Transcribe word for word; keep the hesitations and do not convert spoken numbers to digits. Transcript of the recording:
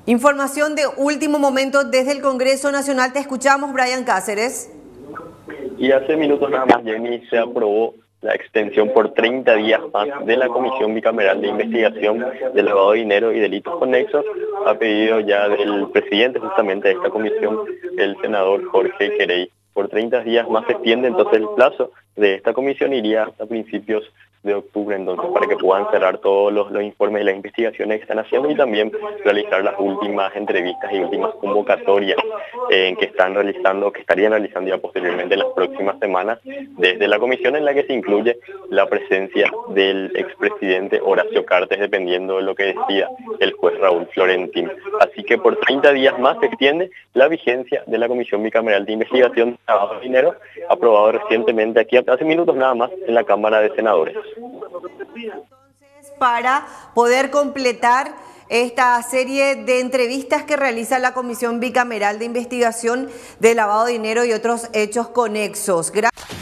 Información de último momento desde el Congreso Nacional. Te escuchamos, Brian Cáceres. Y hace minutos nada más, Jenny, se aprobó la extensión por treinta días más de la Comisión Bicameral de Investigación del Lavado de Dinero y Delitos Conexos, a pedido ya del presidente justamente de esta comisión, el senador Jorge Querey. Por treinta días más se extiende entonces el plazo de esta comisión, iría hasta principios de octubre, entonces, para que puedan cerrar todos los, los informes y las investigaciones que están haciendo y también realizar las últimas entrevistas y últimas convocatorias eh, que están realizando, que estarían realizando ya posteriormente en las próximas semanas desde la comisión, en la que se incluye la presencia del expresidente Horacio Cartes, dependiendo de lo que decida el juez Raúl Florentín. Así que por treinta días más se extiende la vigencia de la Comisión Bicameral de Investigación de Lavado de Dinero, aprobado recientemente aquí hace minutos nada más en la Cámara de Senadores. Entonces, para poder completar esta serie de entrevistas que realiza la Comisión Bicameral de Investigación de Lavado de Dinero y otros hechos conexos. Gracias.